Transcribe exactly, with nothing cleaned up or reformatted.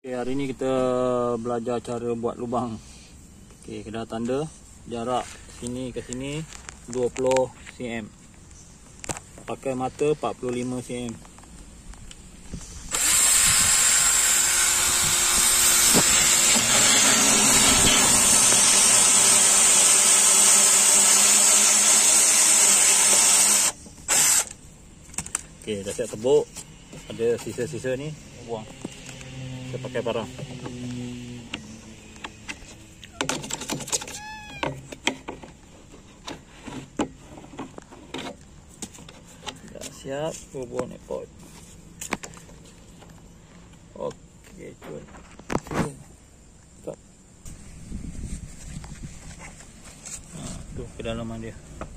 Okay, hari ni kita belajar cara buat lubang. Okay, kita dah tanda jarak sini ke sini dua puluh sentimeter. Pakai mata empat puluh lima sentimeter. Okay, dah siap tebuk. Ada sisa-sisa ni, buang. Kita pakai parang. Dah siap, buang naik pot. Okey, cuba. Stop. Ha, tu kedalaman dia.